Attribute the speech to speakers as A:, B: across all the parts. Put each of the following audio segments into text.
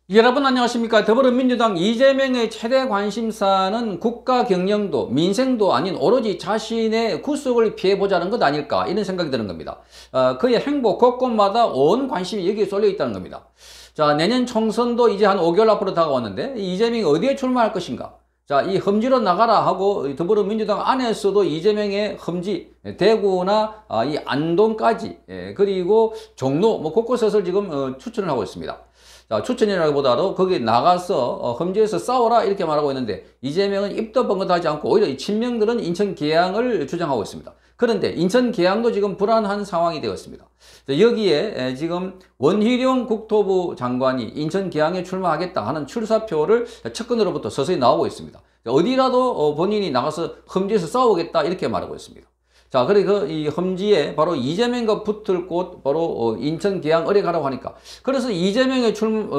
A: 여러분 안녕하십니까. 더불어민주당 이재명의 최대 관심사는 국가 경영도 민생도 아닌 오로지 자신의 구속을 피해보자는 것 아닐까, 이런 생각이 드는 겁니다. 그의 행보 곳곳마다 온 관심이 여기에 쏠려 있다는 겁니다. 자, 내년 총선도 이제 한 5개월 앞으로 다가왔는데 이재명이 어디에 출마할 것인가. 자, 이 험지로 나가라 하고 더불어민주당 안에서도 이재명의 험지, 대구나 이 안동까지, 그리고 종로 곳곳에서 지금 추천을 하고 있습니다. 자, 추천이라기보다도 거기 나가서 험지에서 싸워라 이렇게 말하고 있는데, 이재명은 입도 뻥긋하지 않고 오히려 이 친명들은 인천 계양을 주장하고 있습니다. 그런데 인천 계양도 지금 불안한 상황이 되었습니다. 여기에 지금 원희룡 국토부 장관이 인천 계양에 출마하겠다 하는 출사표를 측근으로부터 서서히 나오고 있습니다. 어디라도 본인이 나가서 험지에서 싸우겠다 이렇게 말하고 있습니다. 자, 그래서 이 험지에 바로 이재명과 붙을 곳, 바로 인천 계양 을에 가라고 하니까, 그래서 이재명의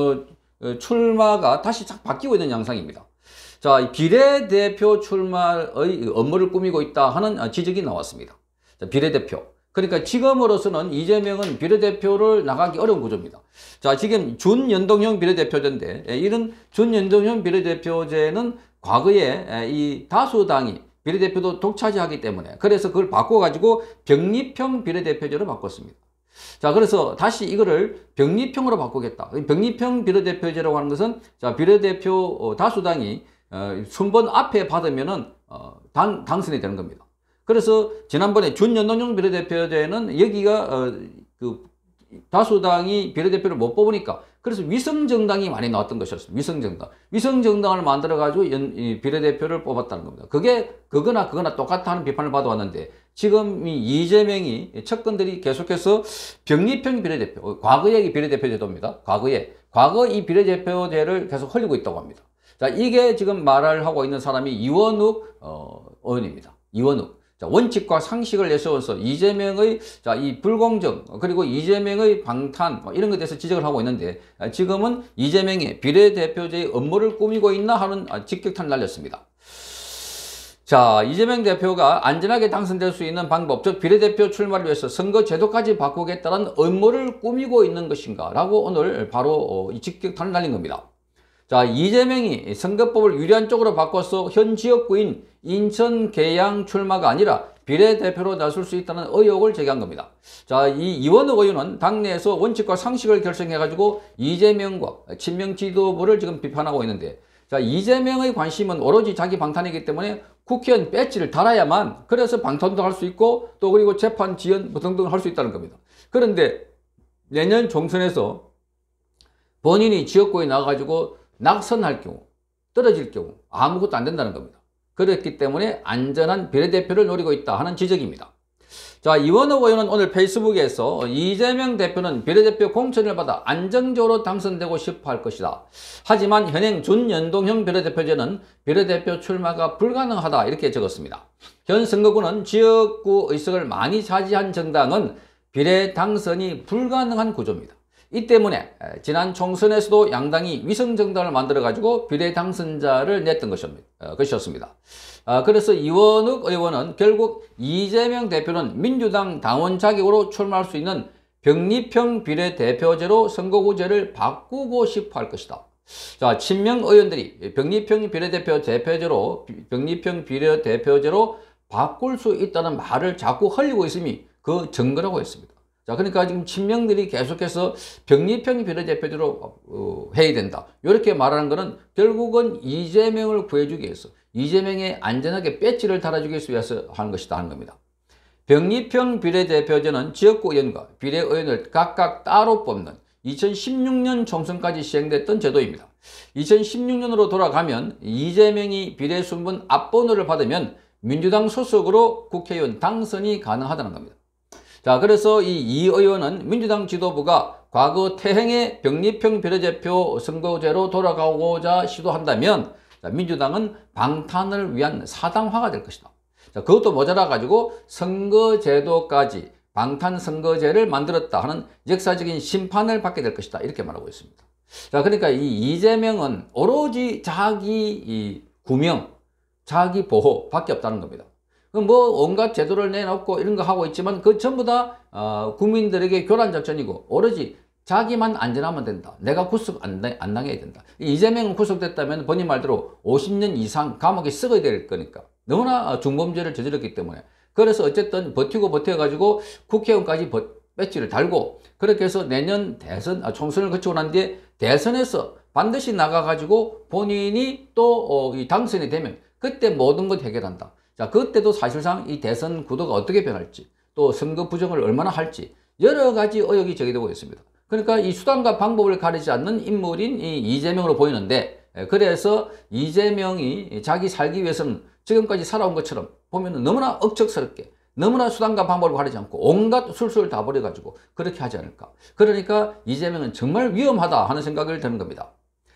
A: 출마가 다시 쫙 바뀌고 있는 양상입니다. 자, 이 비례대표 출마의 업무를 꾸미고 있다 하는 지적이 나왔습니다. 자, 비례대표. 그러니까 지금으로서는 이재명은 비례대표를 나가기 어려운 구조입니다. 자, 지금 준연동형 비례대표제인데, 이런 준연동형 비례대표제는 과거에 이 다수당이 비례대표도 독차지하기 때문에, 그래서 그걸 바꿔가지고 병립형 비례대표제로 바꿨습니다. 자, 그래서 다시 이거를 병립형으로 바꾸겠다. 병립형 비례대표제라고 하는 것은, 자, 비례대표 다수당이 순번 앞에 받으면은 당선이 되는 겁니다. 그래서 지난번에 준연동형 비례대표제는 여기가 그 다수당이 비례대표를 못 뽑으니까, 그래서 위성정당이 많이 나왔던 것이었습니다. 위성정당을 만들어가지고 비례대표를 뽑았다는 겁니다. 그게 그거나 똑같다는 비판을 받아왔는데, 지금 이재명이 측근들이 계속해서 병립형 비례대표, 과거의 비례대표 제도입니다. 과거 이 비례대표제를 계속 흘리고 있다고 합니다. 자, 이게 지금 말을 하고 있는 사람이 이원욱 의원입니다. 이원욱. 자, 원칙과 상식을 내세워서 이재명의 이 불공정, 그리고 이재명의 방탄, 이런 것에 대해서 지적을 하고 있는데, 지금은 이재명의 비례대표제의 업무를 꾸미고 있나 하는 직격탄을 날렸습니다. 자, 이재명 대표가 안전하게 당선될 수 있는 방법, 즉 비례대표 출마를 위해서 선거제도까지 바꾸겠다는 업무를 꾸미고 있는 것인가 라고 오늘 바로 이 직격탄을 날린 겁니다. 자, 이재명이 선거법을 유리한 쪽으로 바꿔서 현 지역구인 인천 계양 출마가 아니라 비례대표로 나설 수 있다는 의혹을 제기한 겁니다. 자, 이 이원욱 의원은 당내에서 원칙과 상식을 결성해가지고 이재명과 친명 지도부를 지금 비판하고 있는데, 자, 이재명의 관심은 오로지 자기 방탄이기 때문에 국회의원 배지를 달아야만, 그래서 방탄도 할 수 있고 또 그리고 재판 지연 등등 할 수 있다는 겁니다. 그런데 내년 총선에서 본인이 지역구에 나가가지고 낙선할 경우, 떨어질 경우 아무것도 안 된다는 겁니다. 그렇기 때문에 안전한 비례대표를 노리고 있다 하는 지적입니다. 자, 이원욱 의원은 오늘 페이스북에서 이재명 대표는 비례대표 공천을 받아 안정적으로 당선되고 싶어 할 것이다. 하지만 현행 준연동형 비례대표제는 비례대표 출마가 불가능하다, 이렇게 적었습니다. 현 선거구는 지역구 의석을 많이 차지한 정당은 비례 당선이 불가능한 구조입니다. 이 때문에 지난 총선에서도 양당이 위성정당을 만들어가지고 비례 당선자를 냈던 것이었습니다. 그래서 이원욱 의원은 결국 이재명 대표는 민주당 당원 자격으로 출마할 수 있는 병립형 비례대표제로 선거구제를 바꾸고 싶어 할 것이다. 자, 친명 의원들이 병립형 비례대표제로 바꿀 수 있다는 말을 자꾸 흘리고 있음이 그 증거라고 했습니다. 자, 그러니까 지금 친명들이 계속해서 병립형 비례대표제로 해야 된다, 이렇게 말하는 것은 결국은 이재명을 구해주기 위해서, 이재명의 안전하게 배지를 달아주기 위해서 하는 것이다 하는 겁니다. 병립형 비례대표제는 지역구 의원과 비례의원을 각각 따로 뽑는 2016년 총선까지 시행됐던 제도입니다. 2016년으로 돌아가면 이재명이 비례순번 앞번호를 받으면 민주당 소속으로 국회의원 당선이 가능하다는 겁니다. 자, 그래서 이 의원은 민주당 지도부가 과거 태행의 병립형 비례대표 선거제로 돌아가고자 시도한다면, 민주당은 방탄을 위한 사당화가 될 것이다. 자, 그것도 모자라 가지고 선거제도까지 방탄 선거제를 만들었다 하는 역사적인 심판을 받게 될 것이다, 이렇게 말하고 있습니다. 자, 그러니까 이 이재명은 오로지 자기 구명, 자기 보호밖에 없다는 겁니다. 뭐 온갖 제도를 내놓고 이런 거 하고 있지만 그 전부 다 국민들에게 교란 작전이고 오로지 자기만 안전하면 된다. 내가 구속 안 당해야 된다. 이재명은 구속됐다면 본인 말대로 50년 이상 감옥에 썩어야 될 거니까. 너무나 중범죄를 저질렀기 때문에. 그래서 어쨌든 버텨가지고 국회의원까지 배지를 달고 그렇게 해서 내년 총선을 거치고 난 뒤에 대선에서 반드시 나가가지고 본인이 또 당선이 되면 그때 모든 것 해결한다. 자, 그때도 사실상 이 대선 구도가 어떻게 변할지 또 선거 부정을 얼마나 할지 여러 가지 의혹이 제기되고 있습니다. 그러니까 이 수단과 방법을 가리지 않는 인물인 이 이재명으로 보이는데 그래서 이재명이 자기 살기 위해서는 지금까지 살아온 것처럼 보면 너무나 억척스럽게 너무나 수단과 방법을 가리지 않고 온갖 술수를 다 버려가지고 그렇게 하지 않을까. 그러니까 이재명은 정말 위험하다 하는 생각을 드는 겁니다.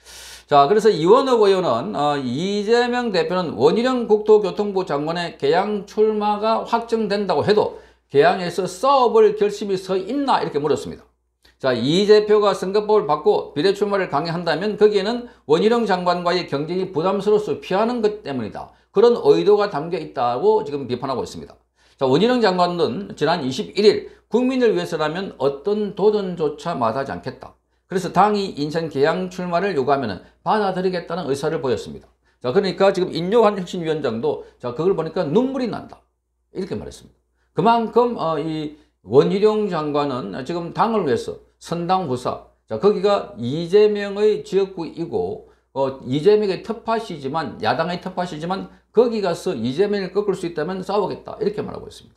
A: 자, 그래서 이원욱 의원은 이재명 대표는 원희룡 국토교통부 장관의 개항 출마가 확정된다고 해도 개항에서 싸워볼 결심이 서 있나 이렇게 물었습니다. 자, 이 대표가 선거법을 바꿔 비례 출마를 강행한다면 거기에는 원희룡 장관과의 경쟁이 부담스러워서 피하는 것 때문이다. 그런 의도가 담겨 있다고 지금 비판하고 있습니다. 자, 원희룡 장관은 지난 21일 국민을 위해서라면 어떤 도전조차 마다하지 않겠다. 그래서 당이 인천 개항 출마를 요구하면 받아들이겠다는 의사를 보였습니다. 자, 그러니까 지금 인요한 혁신위원장도 자, 그걸 보니까 눈물이 난다. 이렇게 말했습니다. 그만큼 이 원희룡 장관은 지금 당을 위해서 선당후사. 자, 거기가 이재명의 지역구이고 이재명의 텃밭이지만 야당의 텃밭이지만 거기 가서 이재명을 꺾을 수 있다면 싸우겠다. 이렇게 말하고 있습니다.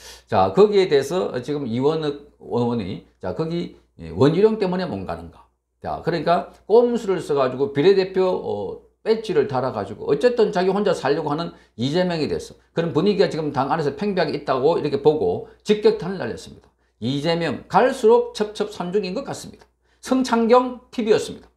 A: 자, 거기에 대해서 지금 이원욱 의원이 자, 거기 원희룡 때문에 못 가는가. 자, 그러니까 꼼수를 써가지고 비례대표 배지를 달아가지고 어쨌든 자기 혼자 살려고 하는 이재명에 대해서 그런 분위기가 지금 당 안에서 팽배하게 있다고 이렇게 보고 직격탄을 날렸습니다. 이재명 갈수록 첩첩산중인 것 같습니다. 성창경 TV였습니다.